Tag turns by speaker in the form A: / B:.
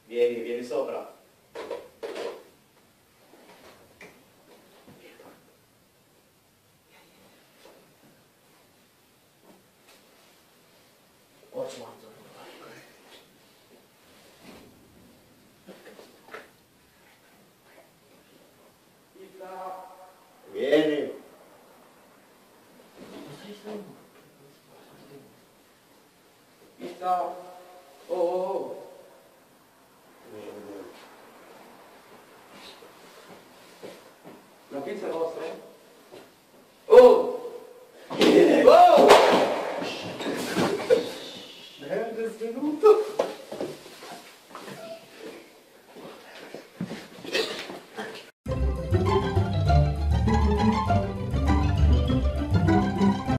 A: Vieni, vieni sopra. Vieni.
B: Pizza. Oh, oh. La pizza è vostra? Oh! Oh! È svenuto.